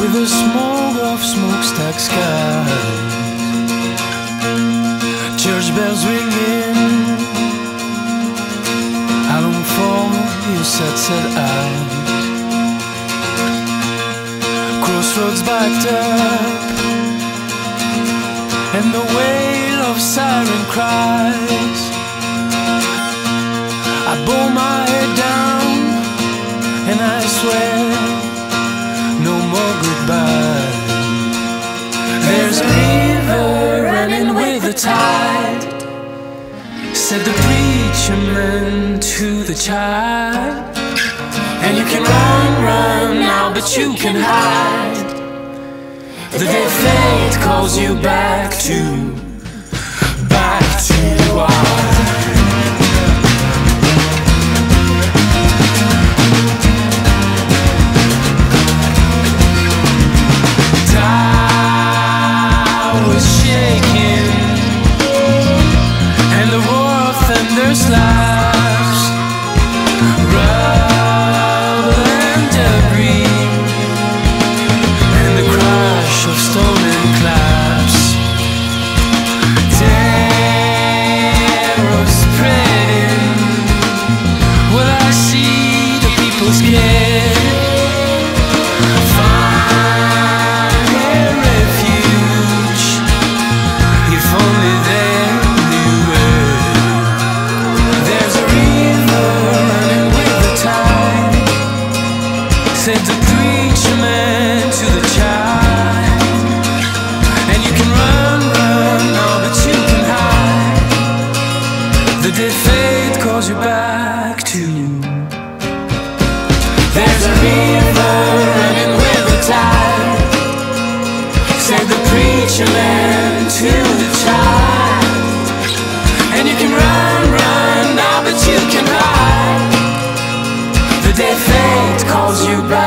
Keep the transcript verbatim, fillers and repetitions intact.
with the smoke of smokestack skies. Church bells ringing, I long for your sad, sad eyes. Crossroads backed up, and the wail of siren cries. I bow my head down, and I swear no more goodbye. There's a river running with the tide, said the preacher man to the child. And you can run, run now, but you can hide the day fate calls you back to, back to I. Slaps, rubble and debris, and the crash of stone and claps. Terror spreading, will I see the people scared? Find a refuge, if only they knew it. Said the preacher man to the child. And you can run, run now, but you can hide the day fate calls you back to. There's a river running with the tide, said the preacher man to the child. And you can run, run now, but you can hide the day fate calls you back.